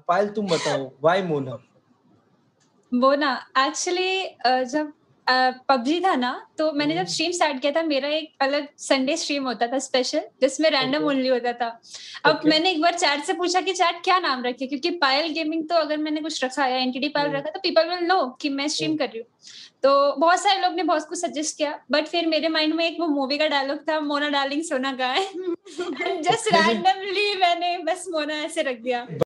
पायल तुम बताओ, व्हाई मोना? वो ना एक्चुअली जब पबजी था ना, तो मैंने जब स्ट्रीम स्टार्ट किया था, मेरा एक अलग संडे स्ट्रीम होता था स्पेशल, जिसमें रैंडम ओके, ओनली होता था। अब ओके। मैंने एक बार चैट से पूछा कि चैट क्या नाम रखे, क्योंकि पायल गेमिंग तो अगर मैंने कुछ रखा या एनटीडी पायल हुँ, रखा तो पीपल विल नो कि मैं स्ट्रीम हुँ। कर रही हूँ। तो बहुत सारे लोग ने बहुत कुछ सजेस्ट किया, बट फिर मेरे माइंड में एक वो मूवी का डायलॉग था, मोना डार्लिंग सोना कहाँ है? And just okay. रैंडमली मैंने बस मोना ऐसे रख दिया।